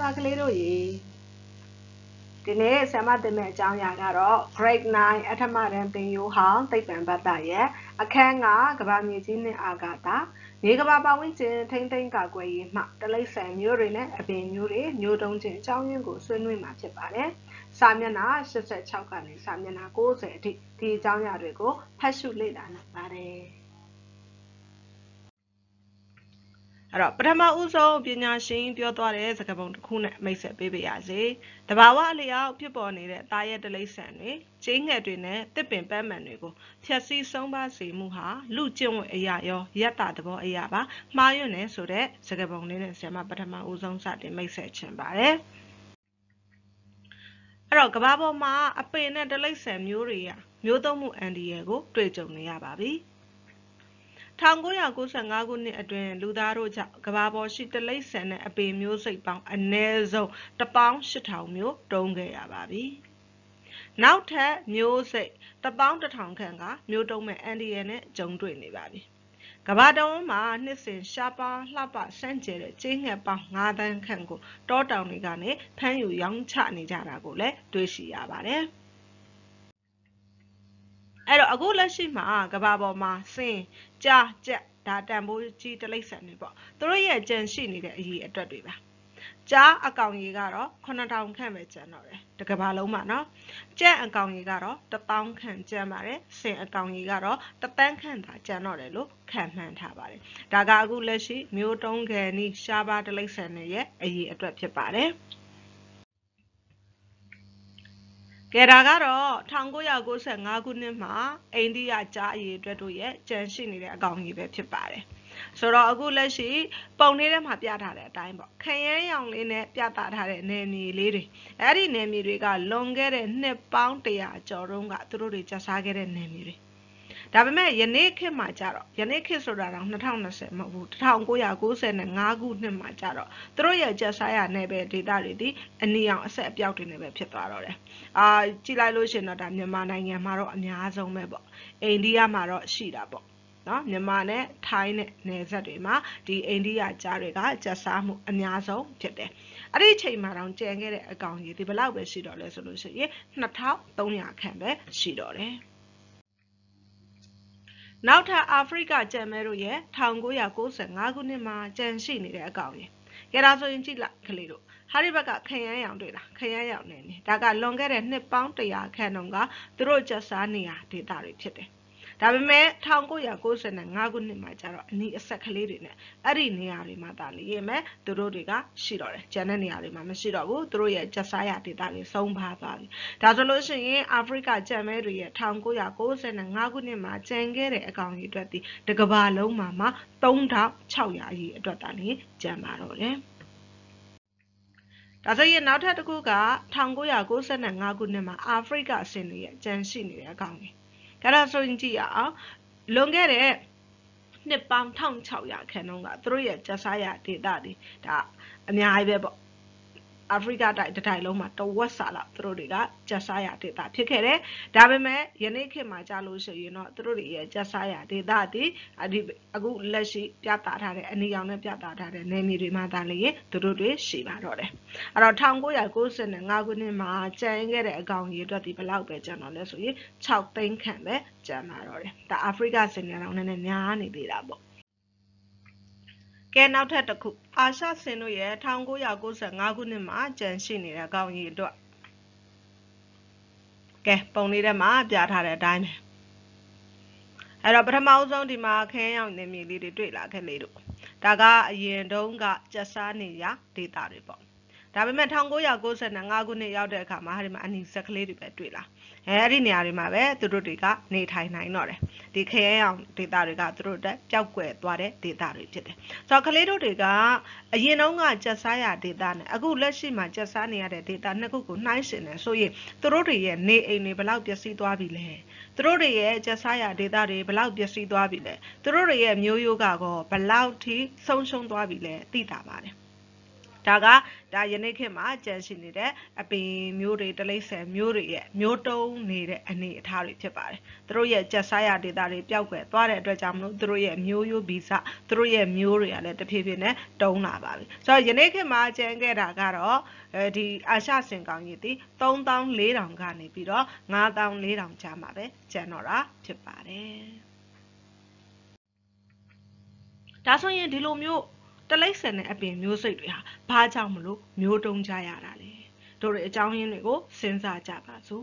ကလေးတို့ရေဒီနေ့ဆရာမသင်မယ့်အကြောင်းအရာကတော့ Grade 9အထမတန်းသင်ရိုးဟောင်းသိပ္ပံဘတ်တာရဲ့အခန်းကကမ္ဘာမြေကြီးနဲ့အာကာသမြေကမ္ဘာပတ်ဝန်းကျင်ထိမ့်သိမ်းကာကွယ်ရေးမှတိရစ္ဆာန်မျိုးတွေနဲ့အပင်မျိုးတွေမျိုးတုံးခြင်းအကြောင်းရင်းကိုဆွေးနွေးမှာဖြစ်ပါတယ်။စာမျက်နှာ86ကနေစာမျက်နှာ90အထိဒီအကြောင်းအရာတွေကိုဖတ်ရှုလေ့လာနိုင်ပါတယ်။အဲ့တော့ပထမဦးဆုံးပညာရှင်ပြောသွားတဲ့စကားပုံတစ်ခုနဲ့မိတ်ဆက်ပေးပါရစေ။တဘာဝအလျောက်ဖြစ်ပေါ်နေတဲ့သားရဲတိရစ္ဆာန်တွေကျင်းငယ်တွေနဲ့တစ်ပင်ပန်းမှန်တွေကိုဖြည့်ဆည်းဆုံးပါစေမှုဟာလူကျင့်ဝတ်အရာရောယတ္တသဘောအရာပါမှားယွင်းနေဆိုတဲ့စကားပုံလေးနဲ့ဆရာမပထမဦးဆုံးစတင်မိတ်ဆက်ချင်ပါတယ်။အဲ့တော့ကမ္ဘာပေါ်မှာအပင်နဲ့တိရစ္ဆာန်မျိုးတွေမျိုးသုံးမှုအန္တရာယ်ကိုတွေ့ကြုံနေရပါပြီ။1995ခုနှစ်အတွင်းလူသားတို့ကြောင့်ကမ္ဘာပေါ်ရှိတိရစ္ဆာန်နဲ့အပင်မျိုးစိတ်ပေါင်းအနည်းဆုံး18000မျိုးတုံးခဲ့ရပါပြီ။နောက်ထပ်မျိုးစိတ်11000ခန့်ကမျိုးတုံးမဲ့အန္တရာယ်နဲ့ကြုံတွေ့နေပါပြီ။ကမ္ဘာတဝန်းမှာနှစ်စဉ်ရှားပါးလှပစမ်းကြဲတဲ့ကျင်းငှက်ပေါင်း9သန်းခန့်ကိုတောတောင်တွေကနေဖမ်းယူရောင်းချနေကြတာကိုလည်းတွေ့ရှိရပါတယ်။အဲ့တော့အခုလက်ရှိမှာကမ္ဘာပေါ်မှာစင်ကြားကြက်ဒါတန်ဖိုးကြီးတိရစ္ဆာန်တွေပေါ့သူတို့ရဲ့ကြံရှိနေတဲ့အရေးအတွက်တွေပါကြားအကောင်ရေကတော့9000ခန့်ပဲကျန်တော့တယ်တကဘာလုံးမှာနော်ကြက်အကောင်ရေကတော့1000ခန့်ကျန်ပါတယ်စင်အကောင်ရေကတော့1သန်းခန့်သာကျန်တော့တယ်လို့ခန့်မှန်းထားပါတယ်ဒါကအခုလက်ရှိမျိုးတုံးခဲနီးရှားပါးတိရစ္ဆာန်တွေရဲ့အရေးအတွက်ဖြစ်ပါတယ်ကဲဒါကတော့1995ခုနှစ်မှာအိန္ဒိယကြားအရေးအတွက်တို့ရဲ့ကြံရှိနေတဲ့အကောင်ကြီးပဲဖြစ်ပါတယ်ဆိုတော့အခုလက်ရှိပုံလေးထဲမှာပြထားတဲ့အတိုင်းပေါ့ခရမ်းရောင်လေးနဲ့ပြသထားတဲ့နယ်မြေလေးတွေအဲ့ဒီနယ်မြေတွေကလွန်ခဲ့တဲ့နှစ်ပေါင်း100ကျော်တုန်းကသူတို့တွေကျဆားခဲ့တဲ့နယ်မြေတွေဒါပေမဲ့ယနေ့ခေတ်မှာကြတော့ယနေ့ခေတ်ဆိုတာတော့2020မဟုတ်ဘူး1995ခုနှစ်မှာကြတော့သူတို့ရဲ့ကျဆားရနယ်ပယ်ဒေသတွေဒီအနီရောင်အဆက်အပြောက်တွေနဲ့ပဲဖြစ်သွားတော့တယ်ကြည့်လိုက်လို့ရှင်တော့ဒါမြန်မာနိုင်ငံမှာတော့အများဆုံးပဲပေါ့အိန္ဒိယမှာတော့ရှိတာပေါ့နော်မြန်မာနဲ့ထိုင်းနဲ့နယ်စပ်တွေမှာဒီအိန္ဒိယကြားတွေကကျဆားမှုအများဆုံးဖြစ်တယ်အဲ့ဒီချိန်မှာတော့ကျန်ခဲ့တဲ့အကောင်ကြီးဒီဘယ်လောက်ပဲရှိတော့လဲဆိုလို့ရှိရင်2300ခန့်ပဲရှိတော့တယ်နောက်ထပ်အာဖရိကကြံမဲတို့ရဲ့1995ခုနှစ်မှာကြံရှိနေတဲ့အကောင်ကြီးကြဒါဆိုရင်ကြည့်လိုက်ကလေးတို့ဟာဒီဘက်ကခရမ်းရောင်တွေ့လားခရမ်းရောင်နေနေဒါကလွန်ခဲ့တဲ့နှစ်ပေါင်း100ခန့်တုန်းကသူတို့ကျဆားနေရဒေတာတွေဖြစ်တယ်ဒါပေမဲ့1995ခုနှစ်မှာကျတော့အနီးအဆက်ကလေးတွေနဲ့အဲ့ဒီနေရာတွေမှာတာလေရင်မဲ့သူတို့တွေကရှိတော့တယ်ကျန်တဲ့နေရာတွေမှာမရှိတော့ဘူးသူတို့ရဲ့ကျဆားရဒေတာတွေဆုံးပါသွားပြီဒါဆိုလို့ရှိရင်အာဖရိကကြံမဲတွေရဲ့1995ခုနှစ်မှာကျန်ခဲ့တဲ့အကောင်ကြီးအတွက်ဒီတကဘာလုံးမှာ3600အရေးအတွက်တာလေကျန်ပါတော့တယ်ဒါဆိုရင်နောက်ထပ်တစ်ခုက1995ခုနှစ်မှာအာဖရိကအစင်တွေရဲ့ကျန်ရှိနေတဲ့အကောင်ကြီးဒါဆိုရင်ကြည့်ရအောင်လွန်ခဲ့တဲ့နှစ်ပေါင်း1600ခန့်တုန်းကသူတို့ရဲ့ကျဆားရဒေတာတွေဒါအများကြီးပဲပေါ့အာဖရိကတိုင်းတစ်တိုင်းလုံးမှာတဝက်စာလောက်သူတို့တွေကကျဆားရဒေတာဖြစ်ခဲ့တယ်ဒါပေမဲ့ယနေ့ခေတ်မှာကြာလို့ရှိရင်တော့သူတို့တွေရဲ့ကျဆားရဒေတာဒီအခုလက်ရှိပြသထားတဲ့အနီရောင်နဲ့ပြသထားတဲ့နယ်မြေတွေမှာဒါလည်းသူတို့တွေရှိပါတော့တယ်အဲ့တော့1995ခုနှစ်မှာကျန်ခဲ့တဲ့အကောင်ကြီးအတွက်ဒီဘယ်လောက်ပဲကျန်တော့လဲဆိုရင်6သိန်းခန့်ပဲကျန်ပါတော့တယ်ဒါအာဖရိကစင်ရအောင်နည်းနည်းများနေသေးတာပေါ့ကဲနောက်ထပ်တစ်ခုအာရှစင်တို့ရဲ့1995ခုနှစ်မှာကျန်ရှိနေတဲ့ကောင်းကြီးအတွက်ကဲပုံလေးထဲမှာပြထားတဲ့အတိုင်းပဲအဲ့တော့ပထမအဆုံးဒီမှာခင်းရောင်နေမြေလေးတွေတွေ့လာခဲ့လေတို့ဒါကအရင်တုန်းကကျဆားနေရဒေတာတွေပေါ့ဒါပေမဲ့1995ခုနှစ်ရောက်တဲ့အခါမှာဒီမှာအနီဆက်ကလေးတွေပဲတွေ့လာအဲ့ဒီနေရာတွေမှာပဲသူတို့တွေကနေထိုင်နိုင်တော့တယ်ဒီခရဲအောင်ဒေတာတွေကသူတို့တက်ပျောက်ကွယ်သွားတဲ့ဒေတာတွေဖြစ်တယ်ဆိုတော့ကလေးတို့တွေကအရင်တုန်းကကျဆားရဒေတာနဲ့အခုလက်ရှိမှာကျဆားနေရတဲ့ဒေတာနှစ်ခုကိုနှိုင်းယှဉ်တယ်ဆိုရင်သူတို့တွေရဲ့နေအိမ်တွေဘယ်လောက်ပျက်စီးသွားပြီလဲသူတို့တွေရဲ့ကျဆားရဒေတာတွေဘယ်လောက်ပျက်စီးသွားပြီလဲသူတို့တွေရဲ့မျိုးရိုးကောဘယ်လောက်ထိဆုံးရှုံးသွားပြီလဲသိတာပါတယ် 다가 다 연예계마 전신이래 앞에 묘리 들레세 묘리에 묘동 니래 아니 다리ဖြစ်ပါတယ် သူတို့ရဲ့ jetဒေတာတွေပျောက်ကွယ်သွားတဲ့အတွက်ကြောင့်မလို့သူတို့ရဲ့မျိုးရိုးဗီဇသူတို့ရဲ့မျိုးတွေကလည်းတဖြည်းဖြည်းနဲ့တုံးလာပါပြီဆိုတော့ယနေ့ခေတ်မှာကျန်ခဲ့တာကတော့ဒီအာရှစင်ကောင်ကြီးတီ 3400 ကနေပြီးတော့ 5400 ကြားမှာပဲကျန်တော့တာဖြစ်ပါတယ်ဒါဆိုရင်ဒီလိုမျိုးတလိမ့်ဆန်တဲ့အပင်မျိုးစိတ်တွေဟာဘာကြောင့်မလို့မျိုးတုံးကြရတာလဲတို့ရဲ့အကြောင်းရင်းတွေကိုစဉ်းစားကြပါစို့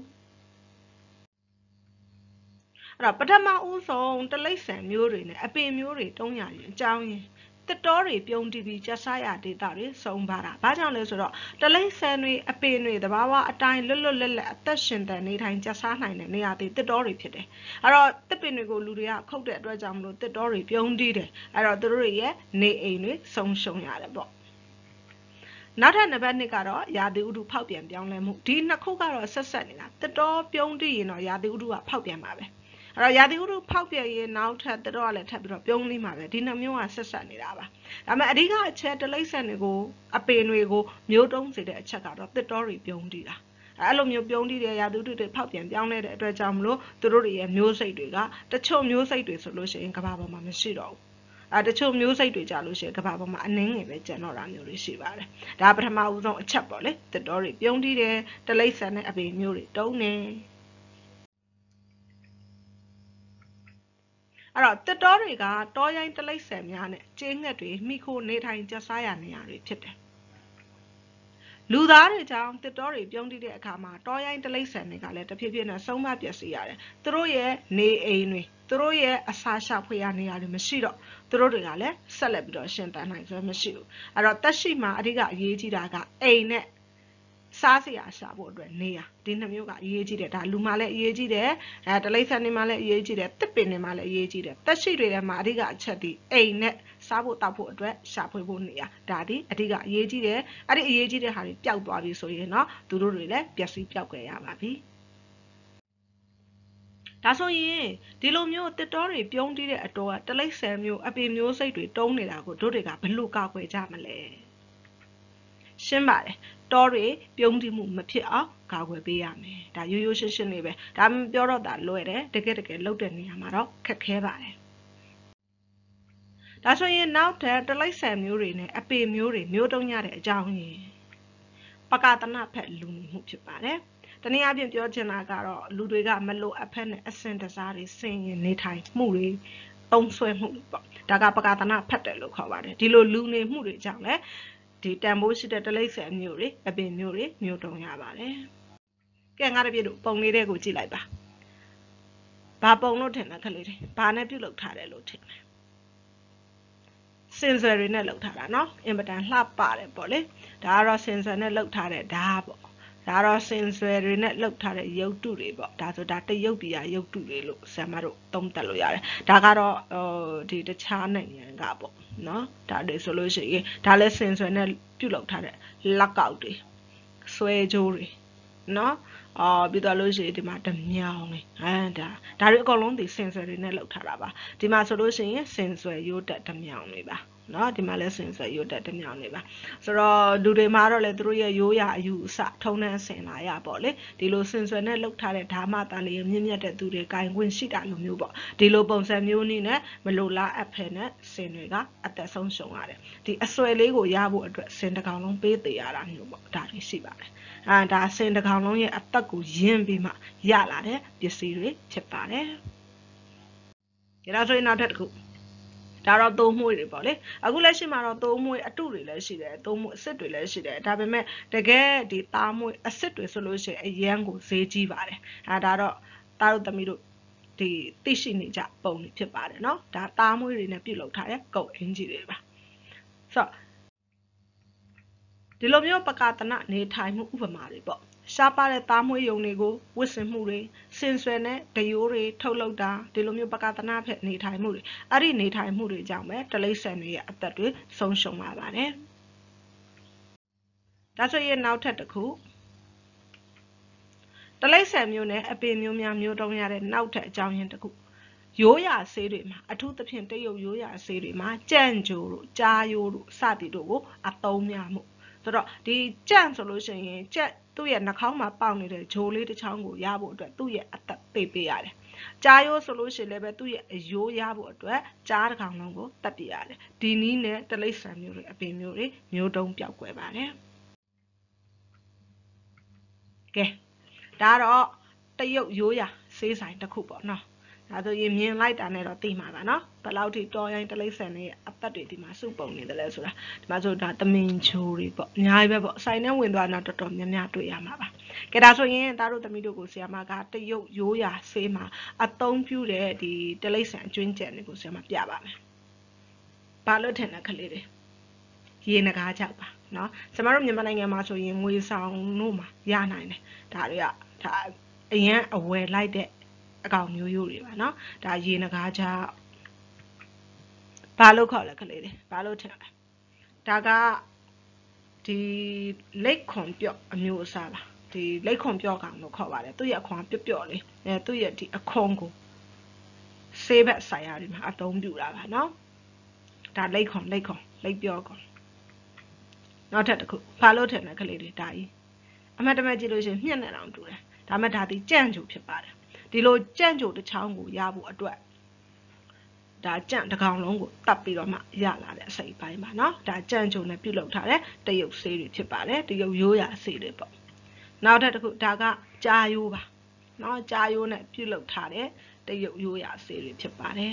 အဲ့တော့ပထမဦးဆုံးတလိမ့်ဆန်မျိုးတွေနဲ့အပင်မျိုးတွေတုံးရရင်အကြောင်းရင်းတစ်တော်တွေပြုံးတီးပြီးကျဆရဒေတာတွေစုံပါတာဘာကြောင့်လဲဆိုတော့တလိမ့်ဆန်တွေအပင်တွေတဘာဝအတိုင်းလွတ်လွတ်လပ်လပ်အသက်ရှင်တန်နေထိုင်ကျဆနိုင်တဲ့နေရာတွေတစ်တော်တွေဖြစ်တယ်အဲ့တော့တစ်ပင်တွေကိုလူတွေကခုတ်တဲ့အတွက်ကြောင့်မလို့တစ်တော်တွေပြုံးတီးတယ်အဲ့တော့သူတို့တွေရဲ့နေအိမ်တွေဆုံးရှုံးရတယ်ပေါ့နောက်ထပ်နံပါတ်2ကတော့ရာသီဥတုဖောက်ပြန်ပြောင်းလဲမှုဒီနှစ်ခုကတော့ဆက်ဆက်နေတာတစ်တော်ပြုံးတီးရင်တော့ရာသီဥတုကဖောက်ပြန်ပါပဲအဲ့တော့ရာသီဥတုဖောက်ပြန်ရင်နောက်ထပ်တစ်တော်ကလည်းထပ်ပြီးတော့ပြုံးနေမှာပဲဒီနှစ်မျိုးကဆက်ဆက်နေတာပါဒါပေမဲ့အဓိကအချက်တလိမ့်ဆန်တွေကိုအပင်တွေကိုမျိုးတုံးစေတဲ့အချက်ကတော့တစ်တော်တွေပြုံးတီးတာအဲ့လိုမျိုးပြုံးတီးတဲ့ရာသီဥတုတွေဖောက်ပြန်ပြောင်းလဲတဲ့အတွက်ကြောင့်မလို့သူတို့တွေရဲ့မျိုးစိတ်တွေကတချို့မျိုးစိတ်တွေဆိုလို့ရှိရင်ကမ္ဘာပေါ်မှာမရှိတော့ဘူးတချို့မျိုးစိတ်တွေကြလို့ရှိရင်ကမ္ဘာပေါ်မှာအနှင်းငယ်ပဲကျန်တော့တာမျိုးတွေရှိပါတယ်ဒါပထမဦးဆုံးအချက်ပေါ့လေတစ်တော်တွေပြုံးတီးတယ်တလိမ့်ဆန်တဲ့အပင်မျိုးတွေတုံးနေအဲ့တော့တစ်တော်တွေကတောရိုင်းတလိမ့်ဆန်များနဲ့ကျင်းငှက်တွေမိခိုနေထိုင်ကျဆရနေရတွေဖြစ်တယ်လူသားတွေကြောင့်တစ်တော်တွေပြုံးတီးတဲ့အခါမှာတောရိုင်းတလိမ့်ဆန်တွေကလည်းတဖြည်းဖြည်းနဲ့ဆုံးမပျက်စီးရတယ်သူတို့ရဲ့နေအိမ်တွေသူတို့ရဲ့အစာရှာဖွေရနေရတွေမရှိတော့သူတို့တွေကလည်းဆက်လက်ပြီးတော့ရှင်သန်နိုင်စွမ်းမရှိဘူးအဲ့တော့တက်ရှိမှာအဓိကအရေးကြီးတာကအိမ်နဲ့စားစရာရှာဖို့အတွက်နေရဒီနှစ်မျိုးကအရေးကြီးတယ်ဒါလူမှလည်းအရေးကြီးတယ်တလိမ့်ဆန်တွေမှလည်းအရေးကြီးတယ်တစ်ပင်တွေမှလည်းအရေးကြီးတယ်တက်ရှိတွေထဲမှာအဓိကအချက်ဒီအိမ်နဲ့စားဖို့တောက်ဖို့အတွက်ရှာဖွေဖို့နေရဒါဒီအဓိကအရေးကြီးတယ်အဲ့ဒီအရေးကြီးတဲ့ဟာတွေပျောက်သွားပြီဆိုရင်တော့သူတို့တွေလည်းပျက်စီးပျောက်ကွယ်ရပါပြီဒါဆိုရင်ဒီလိုမျိုးတစ်တော်တွေပြုံးတီးတဲ့အတော်ကတလိမ့်ဆန်မျိုးအပင်မျိုးစိတ်တွေတုံးနေတာကိုတို့တွေကဘယ်လိုကာကွယ်ကြမလဲရှင်းပါတယ်တော်တွေပြုံးတီးမှုမဖြစ်အောင်ကာကွယ်ပေးရမယ်ဒါရိုးရိုးရှင်းရှင်းလေးပဲဒါပြောတော့တာလွယ်တယ်တကယ်လုပ်တဲ့နေရာမှာတော့ခက်ခဲပါတယ်ဒါဆိုရင်နောက်ထပ်တလိမ့်ဆန်မျိုးတွေနဲ့အပင်မျိုးတွေမျိုးတုံးရတဲ့အကြောင်းရင်းပကာသနဖက်လူနေမှုဖြစ်ပါတယ်တနည်းအားဖြင့်ပြောချင်တာကတော့လူတွေကမလိုအပ်ဖက်နဲ့အစင်တစားတွေဆင်ရင်နေထိုင်မှုတွေတုံးဆွဲမှုပေါ့ဒါကပကာသနဖက်တယ်လို့ခေါ်ပါတယ်ဒီလိုလူနေမှုတွေကြောင့်လည်းဒီတန်ဖိုးရှိတဲ့တလိမ့်ဆန်မျိုးတွေအပင်မျိုးတွေမျိုးတုံးရပါတယ်ကဲငါတို့ပြည့်တို့ပုံလေးတွေကိုကြည့်လိုက်ပါဘာပုံလို့ထင်လဲခလေးတွေဘာနဲ့ပြုတ်လောက်ထားတယ်လို့ထင်လဲစင်ဆွယ်တွေနဲ့လောက်ထားတာเนาะအင်မတန်လှပတယ်ပေါ့လေဒါကတော့စင်ဆွယ်နဲ့လောက်ထားတဲ့ဓာတ်ပေါ့ဒါတော့စင်ဆွယ်တွေနဲ့လောက်ထားတဲ့ရုပ်တုတွေပေါ့ဒါဆိုဒါတရုပ်ပြာရုပ်တုတွေလို့ဆရာမတို့သုံးသပ်လို့ရတယ်ဒါကတော့ဒီတခြားနိုင်ငံကပေါ့เนาะဒါတွေဆိုလို့ရှိရင်ဒါလည်းစင်ဆွယ်နဲ့ပြုတ်လောက်ထားတဲ့လက်ကောက်တွေဆွဲကြိုးတွေเนาะပြီးတော့လို့ရှိရင်ဒီမှာဓမြောင်လေးဒါတွေအကုန်လုံးဒီစင်ဆွယ်တွေနဲ့လောက်ထားတာပါဒီမှာဆိုလို့ရှိရင်စင်ဆွယ်ရိုးတက်ဓမြောင်လေးပါနော်ဒီမှာလဲစင်ဆွယ်ရိုးတက်ဓမြောင်လေးပါဆိုတော့လူတွေမှာတော့လေသူတို့ရဲ့ရိုးရာအယူအဆထုံးနှံဆင်လာရပေါ့လေဒီလိုစင်ဆွယ်နဲ့လောက်ထားတဲ့ဓာမတန်လေးမြင့်မြတ်တဲ့သူတွေကင်ခွင့်ရှိတာလိုမျိုးပေါ့ဒီလိုပုံစံမျိုးနည်းနဲ့မလိုလားအပ်ဖဲနဲ့စင်တွေကအသက်ဆုံးရှုံးရတယ်ဒီအဆွဲလေးကိုရဖို့အတွက်စင်တစ်ကောင်လုံးပေးသေးရတာမျိုးပေါ့ဒါတွေရှိပါတယ်ဒါစင်တစ်ကောင်လုံးရဲ့အသက်ကိုယဉ်ပြီးမှရလာတဲ့ပစ္စည်းတွေဖြစ်ပါတယ်ဒါဆိုရင်နောက်ထပ်တစ်ခုဒါတော့သုံးမွေးတွေပေါ့လေအခုလက်ရှိမှာတော့သုံးမွေးအတုတွေလည်းရှိတယ်သုံးမွေးအစစ်တွေလည်းရှိတယ်ဒါပေမဲ့တကယ်ဒီသားမွေးအစစ်တွေဆိုလို့ရှိရင်အရန်ကိုဈေးကြီးပါတယ်ဒါတော့သားတို့သမီးတို့ဒီသိရှိနေကြပုံတွေဖြစ်ပါတယ်เนาะဒါသားမွေးတွေနဲ့ပြုတ်လောက်ထားတဲ့ကုတ်အင်ဂျီတွေပါဆိုတော့ဒီလိုမျိုးပကာသနနေထိုင်မှုဥပမာတွေပေါ့ရှားပါတဲ့သားမွေးယုံတွေကိုဝစ်စင်မှုတွေစင်ဆွယ်နဲ့ဒယိုးတွေထုတ်လုပ်တာဒီလိုမျိုးပကာသနဖက်နေထိုင်မှုတွေအဲ့ဒီနေထိုင်မှုတွေကြောင့်ပဲတလိမ့်ဆန်တွေရဲ့အသက်တွေဆုံးရှုံးလာပါတယ်ဒါဆိုရင်နောက်ထပ်တစ်ခုတလိမ့်ဆန်မျိုးနဲ့အပင်မျိုးများမျိုးတုံးရတဲ့နောက်ထပ်အကြောင်းရင်းတစ်ခုရိုးရာဆေးတွေမှာအထူးသဖြင့်တရုတ်ရိုးရာဆေးတွေမှာကြံ့ကြိုးတို့ကြားရိုးတို့စသည်တို့ကိုအသုံးများမှုဆိုတော့ဒီကြံ့ဆိုလို့ရှိရင်ကြက်သူ့ရဲ့နှာခေါင်းမှာပေါက်နေတဲ့ဂျိုးလေးတစ်ချောင်းကိုရဖို့အတွက်သူ့ရဲ့အသက်ပေးပေးရတယ်ကြားရိုးဆိုလို့ရှိရင်လည်းပဲသူ့ရဲ့အယိုးရဖို့အတွက်ကြားတစ်ကောင်လုံးကိုတတ်ပြရတယ်ဒီနည်းနဲ့တလိษံမျိုးတွေအပင်မျိုးတွေမျိုးတုံးပြောက်ကွယ်ပါတယ်ကဲဒါတော့တရုတ်ရိုးရာဆေးဆိုင်တစ်ခုပေါ့နော်ဒါဆိုရင်မြင်လိုက်တာနဲ့တော့သိမှာပါနော်ဘယ်လောက်ထိတော်ရိုင်းတလိษံတွေအသက်တွေဒီမှာစုပုံနေတယ်လဲဆိုတာဒီမှာဆိုဒါသမင်ချိုတွေပေါ့အများကြီးပဲပေါ့ဆိုင်နဲ့ဝင်သွားတော့တော်တော်များများတွေ့ရမှာပါကဲဒါဆိုရင်သားတို့သမီးတို့ကိုဆရာမကတရုတ်ရိုးရာဆေးမှာအသုံးပြုတဲ့ဒီတလိษံအကျွင်းကျန်တွေကိုဆရာမပြပါမယ်ဘာလို့ထင်တဲ့ကလေးတွေရေနဂါးကြောက်ပါနော်ကျမတို့မြန်မာနိုင်ငံမှာဆိုရင်ငွေဆောင်တို့မှာရနိုင်တယ်ဒါတွေကဒါအရင်အဝယ်လိုက်တဲ့အကောင်မျိုးရိုးတွေပါနော်ဒါရေနဂါးကြောက်ဘာလို့ခေါ်လဲကလေးတွေဘာလို့ထင်လဲဒါကဒီလက်ခွန်ပြော့အမျိုးအစားပါဒီလက်ခွန်ပြော့ကောင်လို့ခေါ်ပါတယ်သူ့ရဲ့အခွန်ပြော့ပြော့လေးသူ့ရဲ့ဒီအခွန်ကိုဆေးဘက်ဆိုင်ရာတွေမှာအသုံးပြုတာပါနော်ဒါလက်ခွန်လက်ပြော့ကောင်နောက်ထပ်တစ်ခုဘာလို့ထင်လဲကလေးတွေဒါကြီးအမှတ်တမဲ့ကြည့်လို့ရှိရင်မြက်နဲ့တောင်တူတယ်ဒါမှဒါဒီကြံ့ကြိုဖြစ်ပါတယ်ဒီလိုကြံ့ကြိုတစ်ချောင်းကိုရဖို့အတွက်ဒါကြံ့တစ်ကောင်လုံးကိုတတ်ပြီးတော့မှရလာတဲ့အစိပ်ပိုင်းပါเนาะဒါကြံ့ကြိုနဲ့ပြုတ်လောက်ထားတဲ့တရုတ်ဆေးတွေဖြစ်ပါတယ်တရုတ်ရိုးရာဆေးတွေပေါ့နောက်ထပ်တစ်ခုဒါကကြာရိုးပါเนาะကြာရိုးနဲ့ပြုတ်လောက်ထားတဲ့တရုတ်ရိုးရာဆေးတွေဖြစ်ပါတယ်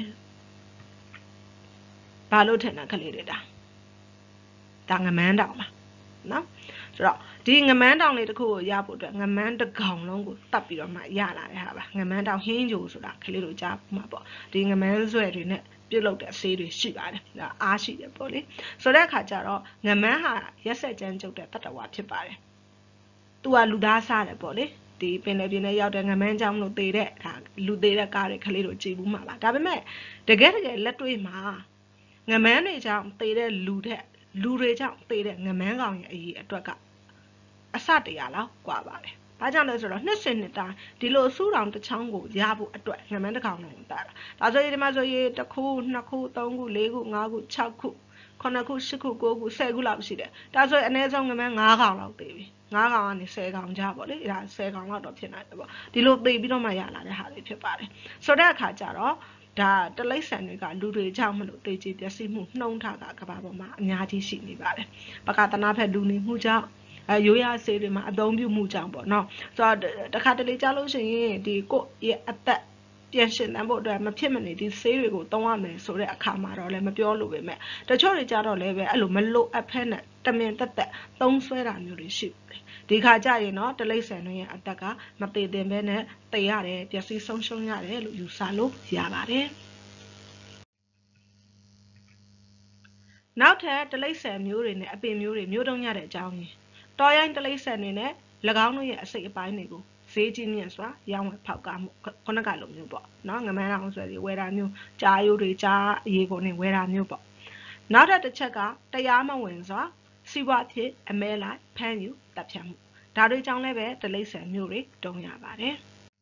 ဘာလို့ထင်တာကလေးတွေဒါငမန်းတောင်ပါเนาะဆိုတော့ဒီငမန်းတောင်လေးတစ်ခုကိုရဖို့အတွက်ငမန်းတစ်ကောင်လုံးကိုတတ်ပြီးတော့မှရလာတဲ့ဟာပါငမန်းတောင်ဟင်းဂျိုဆိုတာကလေးတို့ကြားမှာပေါ့ဒီငမန်းဆွဲတွေနဲ့ပြုတ်လောက်တဲ့ဆေးတွေရှိပါတယ်ဒါအားရှိတယ်ပေါ့လေဆိုတဲ့အခါကျတော့ငမန်းဟာရက်ဆက်ကြမ်းကြုတ်တဲ့တတဝါဖြစ်ပါတယ်သူကလူသားစားတယ်ပေါ့လေဒီပင်လယ်ပြင်ထဲရောက်တဲ့ငမန်းကြောင့်လို့သေတဲ့ဒါလူသေးတဲ့ကားတွေကလေးတို့ကြည်ဘူးမှာပါဒါပေမဲ့တကယ်လက်တွေ့မှာငမန်းတွေကြောင့်သေတဲ့လူတွေကြောင့်သေတဲ့ငမန်းကောင်ရဲ့အရေးအတွက်ကအစတရာလောက်กว่าပါတယ်။ဘာကြောင့်လဲဆိုတော့နှစ်စဉ်နှစ်တိုင်းဒီလိုစူးတောင်တစ်ချောင်းကိုရဖို့အတွက်ငမန်းတစ်ကောင်လုံးတာတာ။ဒါဆိုရင်ဒီမှာဆိုရင်တစ်ခုနှစ်ခုသုံးခုလေးခုငါးခု၆ခု9ခု10ခု9ခု10ခုလောက်ရှိတယ်။ဒါဆိုရင်အနည်းဆုံးငမန်း9ကောင်လောက်သေးပြီ။9ကောင်ကနေ10ကောင်ကြပေါ့လေ။ဒါ10ကောင်လောက်တော့ဖြစ်နိုင်တယ်ပေါ့။ဒီလိုသေပြီးတော့မှရလာတဲ့ဟာတွေဖြစ်ပါတယ်။ဆိုတဲ့အခါကျတော့ဒါတလိษံတွေကလူတွေကြောင့်မလို့သေချေပျက်စီးမှုနှုံးထားတာကဘာပေါ်မှာအများကြီးရှိနေပါတယ်။ပကသနာဖက်လူနေမှုကြောင့်ရိုးရာဆေးတွေမှာအသုံးပြုမှုကြောင့်ပေါ့နော်ဆိုတော့တခါတလေကြားလို့ရှိရင်ဒီကိုယ့်ရဲ့အသက်ပြန်ရှင်တန်းဖို့အတွက်မဖြစ်မနေဒီဆေးတွေကိုသုံးရမယ်ဆိုတဲ့အခါမှာတော့လည်းမပြောလို့ပဲမဲ့တချို့တွေကြတော့လည်းပဲအဲ့လိုမလိုအပ်ဖက်နဲ့တမင်တက်သုံးဆွဲတာမျိုးတွေရှိတယ်ဒီခါကြရင်တော့တလိษံတွေရဲ့အသက်ကမသေးသင့်ပဲနဲ့သေရတယ်ပျက်စီးဆုံးရှုံးရတယ်လို့ယူဆလို့ရပါတယ်နောက်ထပ်တလိษံမျိုးတွေနဲ့အပင်မျိုးတွေမျိုးတုံးရတဲ့အကြောင်းကြီးတော်ရိုင်းတလိษံတွေနဲ့၎င်းတို့ရဲ့အစိတ်အပိုင်းတွေကိုဈေးကြီးမြင့်စွာရောင်းဝယ်ဖောက်ကားမှုခုနကလိုမျိုးပေါ့နော်ငမန်းအောင်ဆွဲတွေဝယ်တာမျိုးကြားရိုးတွေကြားအရေးကုန်တွေဝယ်တာမျိုးပေါ့နောက်ထပ်တစ်ချက်ကတရားမဝင်စွာစီးပွားဖြစ်အမဲလိုက်ဖမ်းယူတပ်ဖြတ်မှုဒါတွေကြောင့်လည်းပဲတလိษံမျိုးတွေတုံးရပါတယ်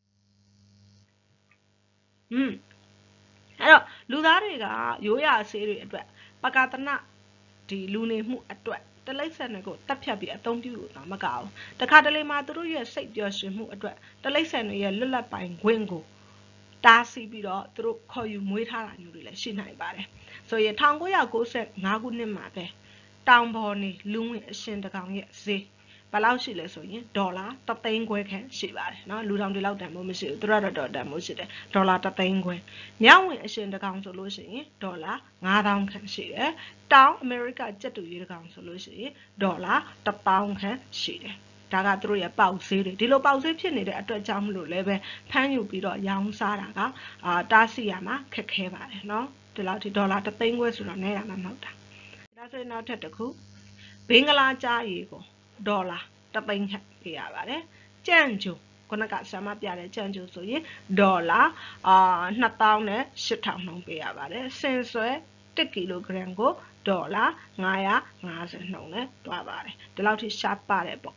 အဲ့တော့လူသားတွေကရိုးရာဆေးတွေအတွက်ပကသနာဒီလူနေမှုအတွက်တလိษံတွေကိုတက်ဖြတ်ပြီးအသုံးပြုလို့တော့မကအောင်တခါတလေမှာသူတို့ရဲ့စိတ်ပျော်ရွှင်မှုအတွက်တလိษံတွေရဲ့လွတ်လပ်ပိုင်ခွင့်ကိုတားဆီးပြီးတော့သူတို့ခေါ်ယူမွေးထားတာမျိုးတွေလည်းရှိနိုင်ပါတယ်ဆိုရင်1995ခုနှစ်မှာပဲတောင်ပေါ်နေလူဝင်အရှင်တကောင်ရဲ့ဈေးဘယ်လောက်ရှိလဲဆိုရင်ဒေါ်လာ3သိန်းခွဲခန့်ရှိပါတယ်เนาะလူတောင်တွေလောက်တန်မို့မရှိဘူးသူတို့တော့တန်မို့ရှိတယ်ဒေါ်လာ3သိန်းခွဲညဝင်အရှင်တကောင်ဆိုလို့ရှိရင်ဒေါ်လာ9000ခန့်ရှိတယ်တောင်အမေရိကကျပ်တူရေးတကောင်ဆိုလို့ရှိရင်ဒေါ်လာ1000ခန့်ရှိတယ်ဒါကသူတို့ရဲ့ပေါက်ဈေးတွေဒီလိုပေါက်ဈေးဖြစ်နေတဲ့အတွက်ကြောင့်မလို့လည်းပဲဖမ်းယူပြီးတော့ရောင်းစားတာကတားဆီးရမှာခက်ခဲပါတယ်เนาะဒီလောက်ထိဒေါ်လာ3သိန်းခွဲဆိုတော့နဲရမှာမဟုတ်တာဒါဆိုရင်နောက်ထပ်တစ်ခုဘင်္ဂလားကြားရေကိုဒေါ်လာ3သိန်းခန့်ပေးရပါတယ်ကြံ့ကျိုခုနကဆမ်မပြတဲ့ကြံ့ကျိုဆိုရင်ဒေါ်လာ2000နဲ့8000နှုန်းပေးရပါတယ်စင်ဆွဲ1ကီလိုဂရမ်ကိုဒေါ်လာ950နှုန်းနဲ့တွားပါတယ်ဒီလောက်ထိရှားပါတယ်ပေါ့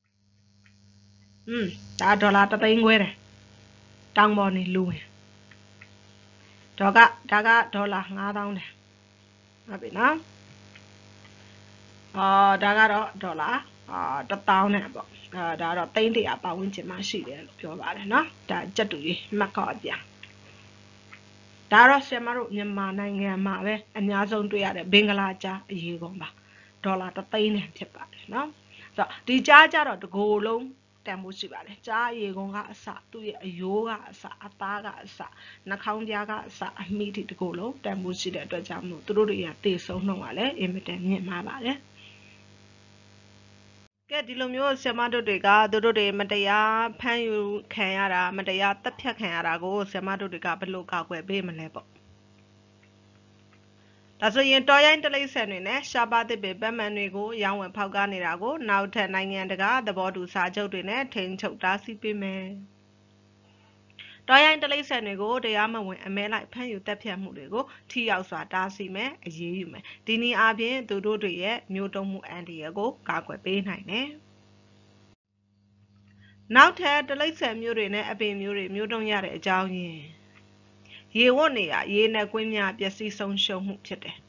ဒါဒေါ်လာ3သိန်းခွဲတယ်တောင်ပေါ်နေလူဝင်ဒါကဒေါ်လာ9000တယ်ဟုတ်ပြီနော်ဒါကတော့ဒေါ်လာ1000နဲ့ပေါ့ဒါတော့သိန်း100ပတ်ဝန်းကျင်မှရှိတယ်လို့ပြောပါတယ်နော်ဒါကြက်တူကြီးမှတ်ကောက်အပြဒါတော့ဆရာမတို့မြန်မာနိုင်ငံမှာပဲအများဆုံးတွေ့ရတဲ့ဘင်္ဂလားကြားအရေးကုန်ပါဒေါ်လာ1သိန်းနဲ့ဖြစ်ပါတယ်နော်ဆိုတော့ဒီကြားကြတော့တကိုယ်လုံးတန်ဖိုးရှိပါတယ်ကြားအရေးကုန်ကအစသူ့ရဲ့အယိုးကအစအသားကအစနှာခေါင်းပြားကအစအမိတိတကိုယ်လုံးတန်ဖိုးရှိတဲ့အတွက်ကြောင့်မို့သူတို့တွေကတေဆုံးနှုန်းကလည်းအင်မတန်မြင့်မားပါတယ်ကဲဒီလိုမျိုးဆရာမတို့တွေကသူတို့တွေမတရားဖမ်းယူခံရတာမတရားတပ်ဖြတ်ခံရတာကိုဆရာမတို့တွေကဘယ်လိုကာကွယ်ပေးမလဲပေါ့ဒါဆိုရင်တော်ရိုင်းတလိပ်ဆန်တွေနဲ့ရှားပါသစ်ပေပတ်မှန်တွေကိုရောင်းဝယ်ဖောက်ကားနေတာကိုနောက်ထပ်နိုင်ငံတကာသဘောတူစာချုပ်တွေနဲ့ထိန်းချုပ်တားဆီးပေးမယ်တော်ရိုင်းတလိပ်ဆန်တွေကိုတရားမဝင်အမဲလိုက်ဖမ်းယူတပ်ဖြတ်မှုတွေကိုထိရောက်စွာတားဆီးမယ်အရေးယူမယ်ဒီနည်းအားဖြင့်သူတို့တွေရဲ့မျိုးတုံးမှုအန္တရာယ်ကိုကာကွယ်ပေးနိုင်တယ်နောက်ထပ်တလိပ်ဆန်မျိုးတွေနဲ့အပင်မျိုးတွေမျိုးတုံးရတဲ့အကြောင်းရင်းရေဝတ်နေရရေနဲ့ကွင်းများပျက်စီးဆုံးရှုံးမှုဖြစ်တယ်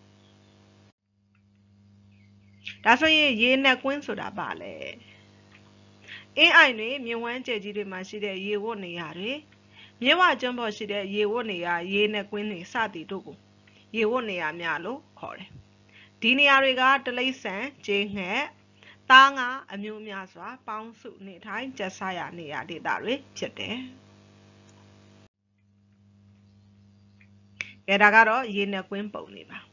ဒါဆိုရင်ရေနဲ့ကွင်းဆိုတာပါလေအင်းအိုင်တွေမြဝန်းကျဲကြီးတွေမှာရှိတဲ့ရေဝတ်နေရတွေမြဝကျွန်းပေါ်ရှိတဲ့ရေဝတ်နေရရေနဲ့ကွင်းတွေစသည်တို့ကိုရေဝတ်နေရများလို့ခေါ်တယ်ဒီနေရာတွေကတလိပ်ဆန်ကျေးငှက်သားငါအမျိုးများစွာပေါင်းစုနေထိုင်ကျက်စားရနေရဒေသတွေဖြစ်တယ်ကဲဒါကတော့ရေနဲ့ကွင်းပုံနေပါ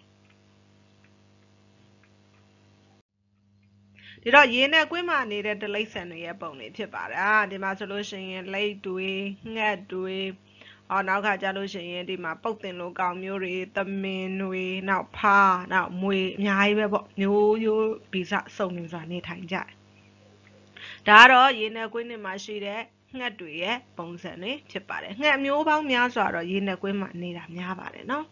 ဒီတော့ရေနဲ့ကွင်းမှာနေတဲ့တလိပ်ဆန်တွေရဲ့ပုံတွေဖြစ်ပါတယ်ဒီမှာဆိုလို့ရှိရင်လိပ်တွေငှက်တွေနောက်ခါကြလို့ရှိရင်ဒီမှာပုတ်တင်လိုကောင်မျိုးတွေသမင်တွေနောက်ဖားနောက်မွေအများကြီးပဲပေါ့မျိုးရိုးဗီဇစုံနေစွာနေထိုင်ကြတယ်ဒါကတော့ရေနဲ့ကွင်းတွေမှာရှိတဲ့ငှက်တွေရဲ့ပုံစံတွေဖြစ်ပါတယ်ငှက်မျိုးပေါင်းများစွာတော့ရေနဲ့ကွင်းမှာနေတာများပါတယ်နော်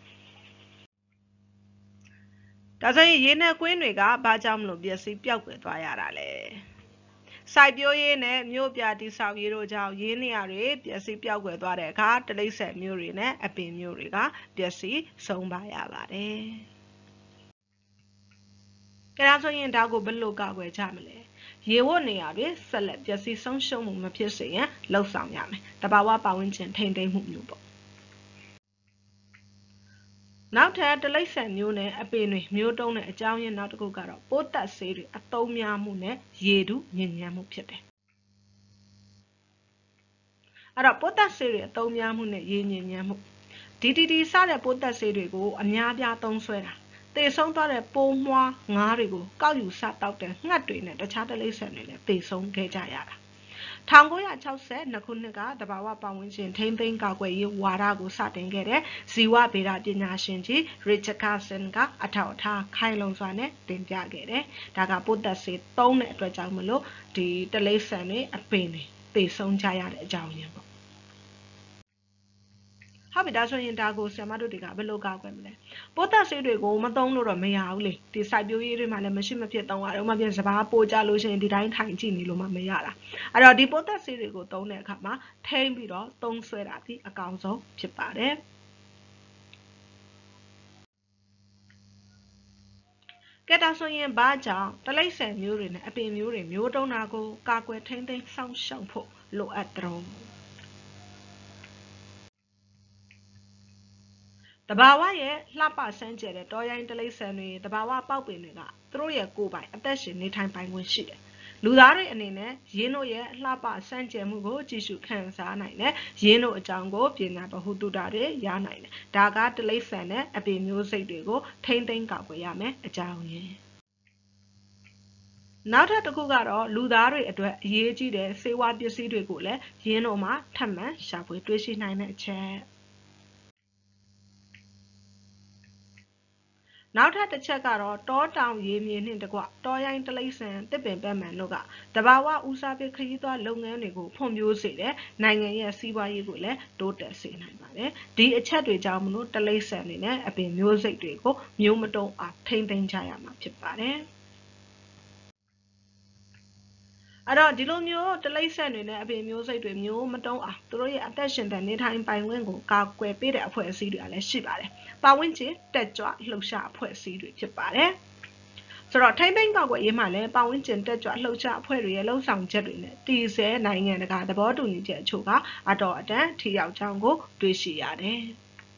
ဒါဆိုရင်ရေနဲ့ကွင်းတွေကဘာကြောင့်မလို့ပျက်စီးပျောက်ကွယ်သွားရတာလဲစိုက်ပျိုးရေးနဲ့မြို့ပြတိဆောက်ရေးတို့ကြောင့်ရင်းနေရတွေပျက်စီးပျောက်ကွယ်သွားတဲ့အခါတလိပ်ဆန်မျိုးတွေနဲ့အပင်မျိုးတွေကပျက်စီးဆုံးပါရပါတယ်။ဒါဆိုရင်ဒါကိုဘယ်လိုကာကွယ်ကြမလဲ။ရေဝတ်နေရတွေဆက်လက်ပျက်စီးဆုံးရှုံးမှုမဖြစ်စေရန်လှုံ့ဆော်ရမယ်။တဘာဝပတ်ဝန်းကျင်ထိန်းသိမ်းမှုမျိုးပေါ့။နောက်ထပ်တလိပ်ဆန်မျိုးနဲ့အပင်တွေမျိုးတုံးတဲ့အကြောင်းရင်းနောက်တစ်ခုကတော့ပိုးသက်ဆေးတွေအသုံးများမှုနဲ့ရေထုညစ်ညမ်းမှုဖြစ်တယ်အဲ့တော့ပိုးသက်ဆေးတွေအသုံးများမှုနဲ့ရေညစ်ညမ်းမှု DDT စတဲ့ပိုးသက်ဆေးတွေကိုအများပြားသုံးစွဲတာသေဆုံးသွားတဲ့ပိုးမွှားငါးတွေကိုကောက်ယူစတောက်တဲ့ငှက်တွေနဲ့တခြားတလိပ်ဆန်တွေလည်းသေဆုံးခဲ့ကြရတာ1962ခုနှစ်ကတဘာဝပတ်ဝန်းကျင်ထိန်းသိမ်းကာကွယ်ရေးဝါဒကိုစတင်ခဲ့တဲ့ဇီဝဗေဒပညာရှင်ကြီး Richardson ကအထောက်အထားခိုင်လုံစွာနဲ့တင်ပြခဲ့တယ်။ဒါကပိုးသက်ဆေးသုံးတဲ့အတွက်ကြောင့်မလို့ဒီတလိပ်ဆန်တွေအပင်တွေသေဆုံးကြရတဲ့အကြောင်းရင်းပေါ့။ဟုတ်ပြီဒါဆိုရင်ဒါကိုဆရာမတို့တွေကဘယ်လိုကာကွယ်မလဲပိုးသက်ဆေးတွေကိုမသုံးလို့တော့မရဘူးလေဒီစိုက်ပျိုးရေးတွေမှာလည်းမရှိမဖြစ်သုံးရတယ်ဥပမာပြန်စပါးပိုးကြလို့ရှိရင်ဒီတိုင်းထိုင်ကြည့်နေလို့မှမရတာအဲ့တော့ဒီပိုးသက်ဆေးတွေကိုသုံးတဲ့အခါမှာထိမ့်ပြီးတော့သုံးဆွဲတာဒီအကောင်ဆုံးဖြစ်ပါတယ်ကဲဒါဆိုရင်ဘာကြောင့်တလိပ်ဆန်မျိုးတွေနဲ့အပင်မျိုးတွေမျိုးတုံးတာကိုကာကွယ်ထိန်းသိမ်းစောင့်ရှောက်ဖို့လိုအပ်တယ်တဘာဝရဲ့လှပဆန်းကျယ်တဲ့တောရိုင်းတလိပ်ဆန်တွေတဘာဝပေါက်ပင်တွေကသူတို့ရဲ့ကိုယ်ပိုင်အသက်ရှင်နေထိုင်ပိုင်ခွင့်ရှိတယ်။လူသားတွေအနေနဲ့ရင်းတို့ရဲ့လှပဆန်းကျယ်မှုကိုကြည့်ရှုခံစားနိုင်တယ်။ရင်းတို့အကြောင်းကိုပညာဗဟုသုတတွေရနိုင်တယ်။ဒါကတလိပ်ဆန်နဲ့အပင်မျိုးစိတ်တွေကိုထိမ့်သိမ်းကာကွယ်ရမယ်အကြောင်းရင်း။နောက်ထပ်တစ်ခုကတော့လူသားတွေအတွက်အရေးကြီးတဲ့စေဝါပစ္စည်းတွေကိုလည်းရင်းတို့မှာထပ်မံရှာဖွေတွေ့ရှိနိုင်တဲ့အချက်။နောက်ထပ်တစ်ချက်ကတော့တောတောင်ရေမြေနှင့်တကွတောရိုင်းတလိပ်ဆန်တစ်ပင်ပတ်မှန်တို့ကတဘာဝဦးစားပေးခရီးသွားလုပ်ငန်းတွေကိုဖွံ့ဖြိုးစေတဲ့နိုင်ငံရဲ့စီးပွားရေးကိုလည်းတိုးတက်စေနိုင်ပါတယ်ဒီအချက်တွေကြောင့်မလို့တလိပ်ဆန်တွေနဲ့အပင်မျိုးစိတ်တွေကိုမျိုးမတုံအောင်ထိမ့်သိမ်းကြရမှာဖြစ်ပါတယ်အဲ့တော့ဒီလိုမျိုးတလိပ်ဆန်တွေနဲ့အပင်မျိုးစိတ်တွေမျိုးမတုံးအောင်သူတို့ရဲ့အသက်ရှင်တဲ့နေထိုင်ပိုင်ခွင့်ကိုကာကွယ်ပေးတဲ့အဖွဲ့အစည်းတွေကလည်းရှိပါတယ်။ပတ်ဝန်းကျင်တက်ကြွလှုပ်ရှားအဖွဲ့အစည်းတွေဖြစ်ပါတယ်။ဆိုတော့ထိမ့်သိမ်းကောက်ွယ်ရေးမှာလည်းပတ်ဝန်းကျင်တက်ကြွလှုပ်ရှားအဖွဲ့တွေရဲ့လှုပ်ဆောင်ချက်တွေနဲ့တည်ဆဲနိုင်ငံတကာသဘောတူညီချက်အချို့ကအတော်အတန်ထိရောက်ကြောင်းကိုတွေ့ရှိရတယ်။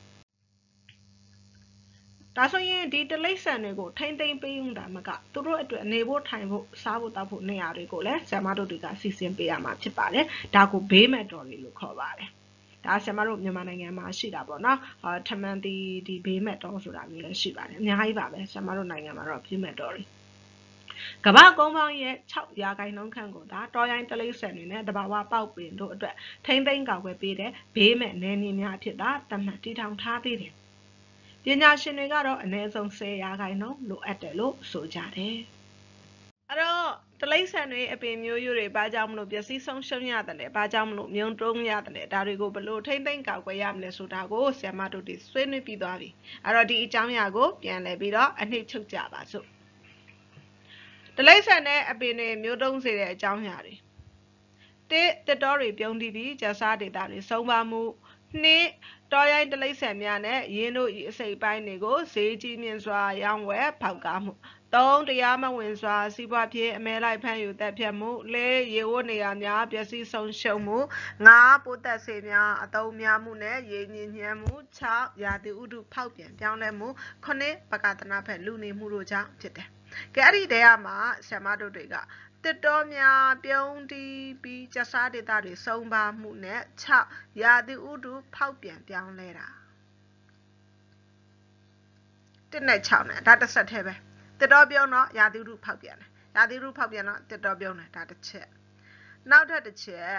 ဒါဆိုရင်ဒီတလိပ်ဆန်တွေကိုထိမ့်သိမ်းပေးတာမကသူတို့အတွက်နေဖို့ထိုင်ဖို့စားဖို့တောက်ဖို့နေရာတွေကိုလည်းဆရာမတို့တွေကစီစဉ်ပေးရမှာဖြစ်ပါတယ်။ဒါကိုဘေးမဲ့တော်တွေလို့ခေါ်ပါတယ်။ဒါဆရာမတို့မြန်မာနိုင်ငံမှာရှိတာပေါ့နော်ထမန်ဒီဘေးမဲ့တော်ဆိုတာမျိုးလည်းရှိပါတယ်အများကြီးပါပဲဆရာမတို့နိုင်ငံမှာတော့ဘေးမဲ့တော်တွေကမ္ဘာကုန်းပေါင်းရဲ့6%ခန့်ကိုဒါတော်ရိုင်းတလိပ်ဆန်တွေနဲ့တဘာဝပေါက်ပင်တို့အတွက်ထိမ့်သိမ်းကောက်ွယ်ပေးတဲ့ဘေးမဲ့နယ်မြေများဖြစ်တာသတ်မှတ်တည်ထောင်ထားသေးတယ်ပညာရှင်တွေကတော့အနည်းဆုံး10%လိုအပ်တယ်လို့ဆိုကြတယ်အဲ့တော့တလိပ်ဆန်တွေအပင်မျိုးရိုးတွေဘာကြောင့်မလို့ပျက်စီးဆုံးရှုံးရတယ်လဲဘာကြောင့်မလို့မြုံတုံးရတယ်လဲဒါတွေကိုဘလို့ထိမ့်သိမ့်ကောက်ွယ်ရမလဲဆိုတာကိုဆရာမတို့ဒီဆွေးနွေးပြီးသွားပြီအဲ့တော့ဒီအကြောင်းအရာကိုပြန်လည်ပြီးတော့အနှစ်ချုပ်ကြပါစို့တလိပ်ဆန်နဲ့အပင်တွေမျိုးတုံးစေတဲ့အကြောင်းအရာတွေတစ်တော်တွေပြုံးတီးပြီးကျဆားဒေတာတွေဆုံးပါမှုနှစ်တော်ရိုင်းတလိပ်ဆန်များနဲ့ရင်းတို့ဤအစိပ်ပိုင်းတွေကိုဈေးကြီးမြင့်စွာရောင်းဝယ်ဖောက်ကားမှု3တရားမဝင်စွာစီးပွားဖြစ်အမဲလိုက်ဖမ်းယူတပ်ဖြတ်မှု4ရေဝတ်နေရာများပျက်စီးဆုံးရှုံးမှု5ပိုးသက်ဆေးများအသုံးများမှုနဲ့ရေညစ်ညမ်းမှု6ရာသီဥတုဖောက်ပြန်ပြောင်းလဲမှု9ပကသနာဖက်လူနေမှုတို့ကြောင့်ဖြစ်တယ်ကဲအဲ့ဒီတဲမှာဆရာမတို့တွေကတစ်တော်များပြုံးတီးပြီးကျဆားဒေတာတွေဆုံးပါမှုနဲ့6ရာသီဥတုဖောက်ပြန်ပြောင်းလဲတာ1နဲ့6နဲ့ဒါတစ်ဆက်တည်းပဲတစ်တော်ပြုံးတော့ရာသီဥတုဖောက်ပြန်တယ်ရာသီဥတုဖောက်ပြန်တော့တစ်တော်ပြုံးတယ်ဒါတစ်ချက်နောက်ထပ်တစ်ချက်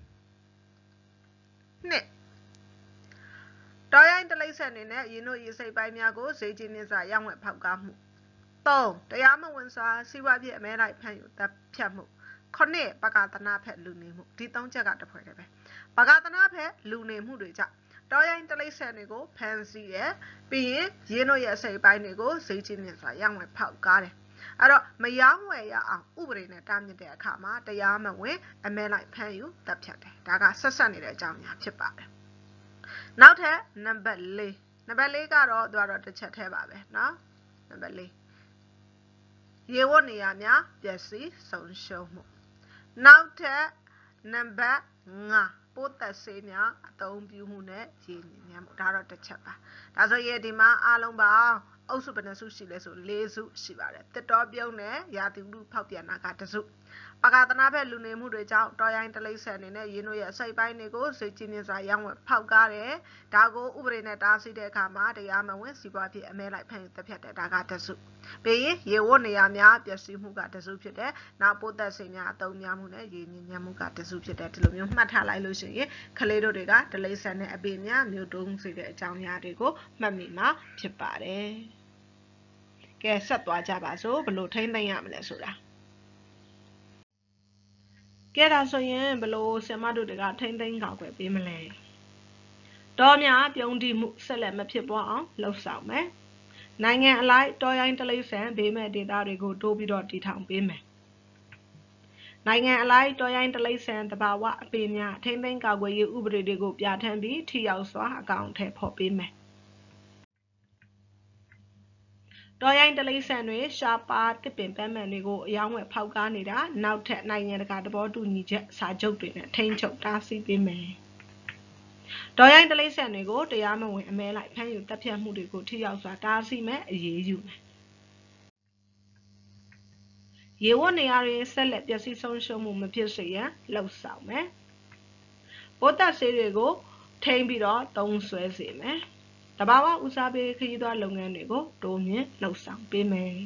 နှစ်တော်ရိုင်းတလိပ်ဆန်တွေနဲ့ရင်းတို့ရေစိပ်ပိုင်းများကိုဈေးကြီးမြင့်စွာရောင်းဝယ်ဖောက်ကားမှု3တရားမဝင်စွာစီးပွားဖြစ်အမဲလိုက်ဖမ်းယူတပ်ဖြတ်မှု9ပကသနာဖက်လူနေမှုဒီ3ချက်ကတစ်ဖွဲ့တည်းပဲပကသနာဖက်လူနေမှုတွေကြောင့်တော်ရိုင်းတလိပ်ဆန်တွေကိုဖမ်းဆီးရပြီးရင်ရင်းတို့ရဲ့အစိပ်ပိုင်းတွေကိုဈေးကြီးမြင့်စွာရောင်းဝယ်ဖောက်ကားတယ်အဲ့တော့မရောင်းဝယ်ရအောင်ဥပဒေနဲ့တားမြစ်တဲ့အခါမှာတရားမဝင်အမဲလိုက်ဖမ်းယူတပ်ဖြတ်တယ်ဒါကဆက်ဆက်နေတဲ့အကြောင်းအရာဖြစ်ပါတယ်နောက်ထပ်နံပါတ်4ကတော့သူကတော့တစ်ချက်ထဲပါပဲเนาะနံပါတ်4ရေဝတ်နေရာများပျက်စီးဆုံးရှုံးမှုနောက်ထပ်နံပါတ်5ပိုးသက်ဆေးများအသုံးပြုမှုနဲ့ရေညစ်ညမ်းမှုဒါတော့တစ်ချက်ပါဒါဆိုရင်ဒီမှာအားလုံးပေါင်းအုပ်စုဘယ်နှစုရှိလဲဆို4စုရှိပါတယ်တစ်တော်ပြုံးနဲ့ရာသီဥတုဖောက်ပြန်တာက1စုပကသနာဖက်လူနေမှုတွေကြောင့်တော်ရိုင်းတလိပ်ဆန်တွေနဲ့ရင်းတို့ရဲ့အစိပ်ပိုင်းတွေကိုဈေးကြီးမြင့်စွာရောင်းဝယ်ဖောက်ကားတယ်ဒါကိုဥပဒေနဲ့တားဆီးတဲ့အခါမှာတရားမဝင်စီးပွားဖြစ်အမဲလိုက်ဖမ်းယူတပ်ဖြတ်တယ်ဒါက1စုပြီးရင်ရေဝတ်နေရာများပျက်စီးမှုက1စုဖြစ်တယ်နောက်ပိုးသက်ဆေးများအသုံးများမှုနဲ့ရေညစ်ညမ်းမှုက1စုဖြစ်တယ်ဒီလိုမျိုးမှတ်ထားလိုက်လို့ရှိရင်ကလေးတို့တွေကတလိပ်ဆန်နဲ့အပင်များမျိုးတုံးစေတဲ့အကြောင်းအရာတွေကိုမှတ်မိမှာဖြစ်ပါတယ်ကဲဆက်သွားကြပါစို့ဘယ်လိုထိမ့်သိမ့်ရမလဲဆိုတာကဲဒါဆိုရင်ဘယ်လိုဆရာမတို့တွေကထိမ့်သိမ့်ကောက်ွယ်ပေးမလဲတော်များပြုံးတီးမှုဆက်လက်မဖြစ်ပွားအောင်လှုပ်ဆောင်မယ်နိုင်ငံအလိုက်တော်ရိုင်းတလိပ်ဆန်ဘေးမဲ့ဒေသတွေကိုတိုးပြီးတော့တည်ထောင်ပေးမယ်နိုင်ငံအလိုက်တော်ရိုင်းတလိပ်ဆန်တဘာဝအပင်များထိမ့်သိမ့်ကောက်ွယ်ရေးဥပဒေတွေကိုပြဋ္ဌာန်းပြီးထိရောက်စွာအကောင်အထည်ဖော်ပေးမယ်တော်ရိုင်းတလိပ်ဆန်တွေရှားပါတစ်ပင်ပန်းမှန်တွေကိုအယောင်းဝယ်ဖောက်ကားနေတာနောက်ထပ်နိုင်ငံတကာသဘောတူညီချက်စာချုပ်တွေနဲ့ထိန်းချုပ်တားဆီးပေးမယ်တော်ရိုင်းတလိပ်ဆန်တွေကိုတရားမဝင်အမဲလိုက်ဖမ်းယူတပ်ဖြတ်မှုတွေကိုထိရောက်စွာတားဆီးမယ်အရေးယူမယ်ရေဝတ်နေရာတွေဆက်လက်ပျက်စီးဆုံးရှုံးမှုမဖြစ်စေရန်လှုံ့ဆော်မယ်ပိုးသက်ဆေးတွေကိုထိန်းပြီးတော့သုံးစွဲစေမယ်တဘာဝဦးစားပေးခရီးသွားလုပ်ငန်းတွေကိုတိုးမြင့်လှုံ့ဆော်ပေးမယ်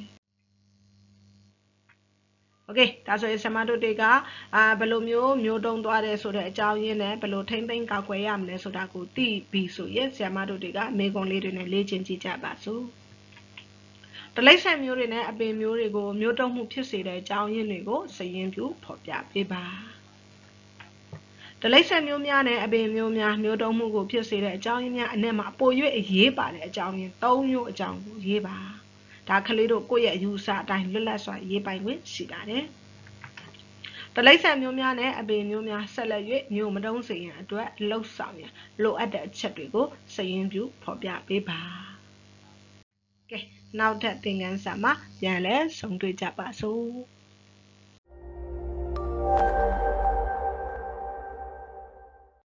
โอเคဒါဆိုရင်ဆရာမတို့တွေကဘယ်လိုမျိုးတုံးသွားတယ်ဆိုတဲ့အကြောင်းရင်းနဲ့ဘယ်လိုထိမ့်သိမ့်ကောက်ွယ်ရမလဲဆိုတာကိုသိပြီးဆိုရင်ဆရာမတို့တွေကမေကွန်လေးတွေနဲ့လေ့ကျင့်ကြည့်ကြပါစို့တလိပ်ဆန်မျိုးတွေနဲ့အပင်မျိုးတွေကိုမျိုးတုံးမှုဖြစ်စေတဲ့အကြောင်းရင်းတွေကိုစာရင်းပြုဖော်ပြပေးပါတလိပ်ဆန်မျိုးများနဲ့အပင်မျိုးများမျိုးတုံးမှုကိုဖြစ်စေတဲ့အကြောင်းရင်းများအနက်မှာပို၍အရေးပါတဲ့အကြောင်းရင်း3မျိုးအကြောင်းကိုရေးပါဒါကလေးတို့ကိုယ့်ရဲ့အယူအဆအတိုင်းလွတ်လပ်စွာရေးပိုင်ခွင့်ရှိပါတယ်တလိပ်ဆန်မျိုးများနဲ့အပင်မျိုးများဆက်လက်၍မျိုးမတုံးစေရန်အတွက်လှုပ်ဆောင်ရန်လိုအပ်တဲ့အချက်တွေကိုစာရင်းပြုဖော်ပြပေးပါကဲနောက်ထပ်သင်ခန်းစာမှာပြန်လည်ဆုံတွေ့ကြပါစို့